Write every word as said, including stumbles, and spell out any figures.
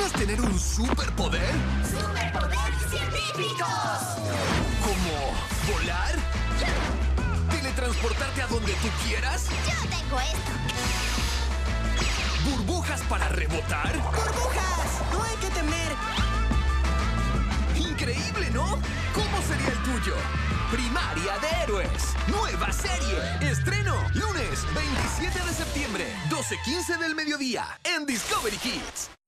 imaginas tener un superpoder? ¡Superpoderes científicos! ¿Como volar? ¿Teletransportarte a donde tú quieras? Yo tengo esto. ¿Burbujas para rebotar? ¡Burbujas! ¡No hay que temer! ¡Increíble!, ¿no? ¿Cómo sería el tuyo? Primaria de Héroes. Nueva serie. Estreno lunes veintisiete de septiembre, doce quince del mediodía en Discovery Kids.